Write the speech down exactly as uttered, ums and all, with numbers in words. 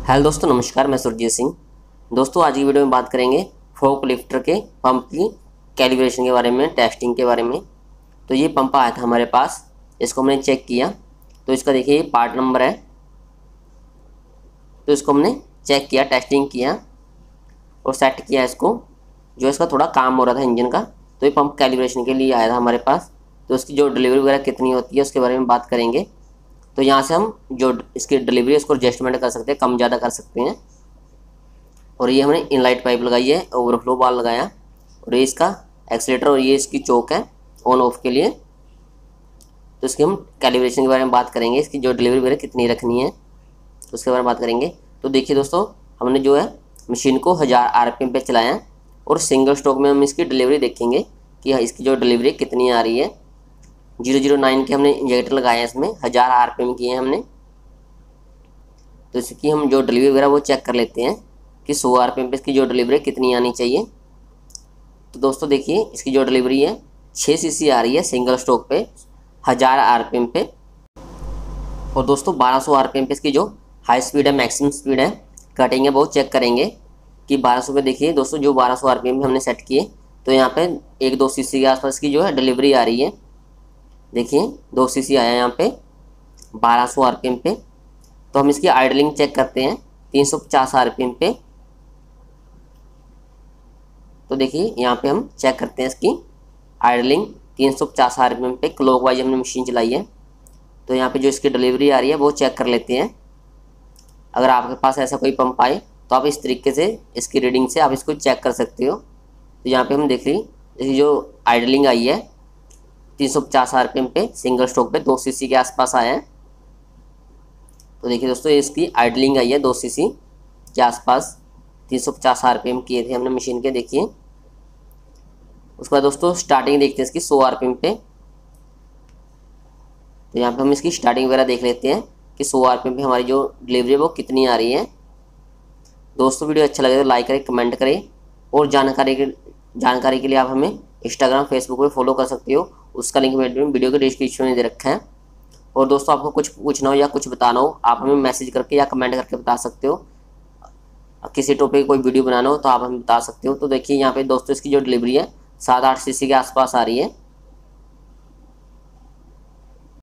Hello दोस्तों, नमस्कार। मैं सुरजीत सिंह। दोस्तों, आज की वीडियो में बात करेंगे फोक लिफ्टर के पंप की कैलिब्रेशन के बारे में, टेस्टिंग के बारे में। तो ये पंप आया था हमारे पास, इसको हमने चेक किया। तो इसका देखिए ये पार्ट नंबर है। तो इसको हमने चेक किया, टेस्टिंग किया और सेट किया इसको। जो इसका थोड़ा काम हो रहा था इंजन का, तो ये पंप कैलिब्रेशन के लिए आया था हमारे पास। तो उसकी जो डिलीवरी वगैरह कितनी होती है उसके बारे में बात करेंगे। तो यहाँ से हम जो इसकी डिलीवरी है उसको एडजस्टमेंट कर सकते हैं, कम ज़्यादा कर सकते हैं। और ये हमने इनलाइट पाइप लगाई है, ओवरफ्लो बाल लगाया, और ये इसका एक्सीलेटर और ये इसकी चोक है ऑन ऑफ के लिए। तो इसकी हम कैलिब्रेशन के बारे में बात करेंगे, इसकी जो डिलीवरी वगैरह कितनी रखनी है तो उसके बारे में बात करेंगे। तो देखिए दोस्तों, हमने जो है मशीन को हज़ार आर पी एम पे चलाया और सिंगल स्ट्रोक में हम इसकी डिलीवरी देखेंगे कि इसकी जो डिलीवरी कितनी आ रही है। जीरो जीरो नाइन के हमने इंजेक्टर लगाए हैं, इसमें हज़ार आर पी एम किए हैं हमने। तो इसकी हम जो डिलीवरी वगैरह वो चेक कर लेते हैं कि सौ आर पी एम पे इसकी जो डिलीवरी कितनी आनी चाहिए। तो दोस्तों देखिए, इसकी जो डिलीवरी है छः सी सी आ रही है सिंगल स्ट्रोक पे हज़ार आर पी एम पे। और दोस्तों बारह सौ आर पी एम पे इसकी जो हाई स्पीड है, मैक्सिमम स्पीड है, कटिंग है, वो चेक करेंगे कि बारह सौ पे देखिए दोस्तों, जो बारह सौ आर पी एम पे हमने सेट किए तो यहाँ पे एक दो सी सी के आसपास की जो है डिलीवरी आ रही है। देखिए दो सी सी आया यहाँ पे बारह सौ आर पी एम पे। तो हम इसकी आइडलिंग चेक करते हैं तीन सौ पचास आर पी एम पे। तो देखिए यहाँ पे हम चेक करते हैं इसकी आइडलिंग तीन सौ पचास आर पी एम पे। क्लॉकवाइज हमने मशीन चलाई है, तो यहाँ पे जो इसकी डिलीवरी आ रही है वो चेक कर लेते हैं। अगर आपके पास ऐसा कोई पंप आए तो आप इस तरीके से इसकी रीडिंग से आप इसको चेक कर सकते हो। तो यहाँ पे हम देख ली इसकी जो आइडलिंग आई है तीन सौ पचास आर पी एम पे, सिंगल स्ट्रोक पे दो सी सी के आसपास आया है। तो देखिए दोस्तों, इसकी आइडलिंग आई है दो सी सी के आसपास, तीन सौ पचास आर पी एम किए थे हमने मशीन के। देखिए उसके बाद दोस्तों स्टार्टिंग देखते हैं इसकी सौ आर पी एम पे। तो यहाँ पे हम इसकी स्टार्टिंग वगैरह देख लेते हैं कि सौ आर पी एम पे हमारी जो डिलीवरी है वो कितनी आ रही है। दोस्तों वीडियो अच्छा लगे तो लाइक करें, कमेंट करें, और जानकारी के जानकारी के लिए आप हमें इंस्टाग्राम, फेसबुक पे फॉलो कर सकते हो। उसका लिंक मैंने वीडियो के डिस्क्रिप्शन में दे रखा है। और दोस्तों आपको कुछ पूछना हो या कुछ बताना हो, आप हमें मैसेज करके या कमेंट करके बता सकते हो। किसी टॉपिक कोई वीडियो बनाना हो तो आप हमें बता सकते हो। तो देखिए यहाँ पे दोस्तों इसकी जो डिलीवरी है सात आठ सी सी के आसपास आ रही है।